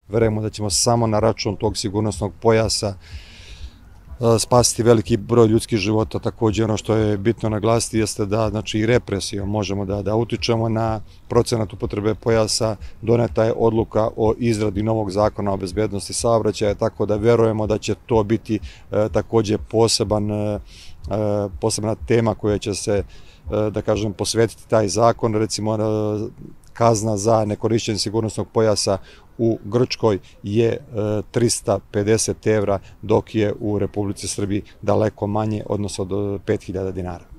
Verujemo da ćemo samo na račun tog sigurnosnog pojasa spasiti veliki broj ljudskih života. Takođe, ono što je bitno naglasiti jeste da, znači, i represijom možemo da utičemo na procenat upotrebe pojasa. Doneta je odluka o izradi novog zakona o bezbednosti saobraćaja, tako da verujemo da će to biti takođe posebna tema koja će se, da kažem, posvetiti taj zakon. Recimo, kazna za nekorišćenje sigurnosnog pojasa u Grčkoj je 350 evra, dok je u Republici Srbiji daleko manje, odnosno od 5.000 dinara.